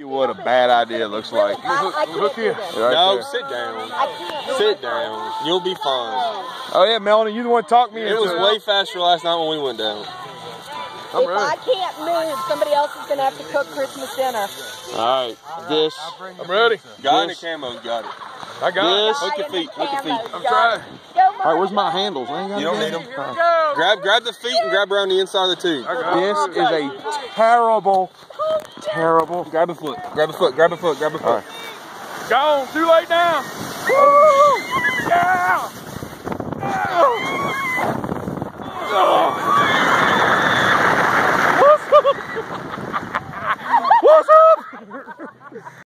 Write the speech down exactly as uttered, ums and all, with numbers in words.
what a bad idea looks like. I, I Look here. Right no, there. sit down. I can't. Sit down. You'll be fine. Oh yeah, Melanie, you the one talked me It into was way faster last night when we went down. I'm if ready. I can't move, somebody else is gonna have to cook Christmas dinner. All right, this. I'm ready. Guy in the camo's got it. I got This. it. Look your feet. Look your feet. I'm trying. All right, where's my handles? I ain't got You don't them. need them. Here we go. Grab, grab the feet and grab around the inside of the tube. This is a terrible, terrible. Grab a foot. Grab a foot. Grab a foot. Grab a foot. Right. Gone. Too late now.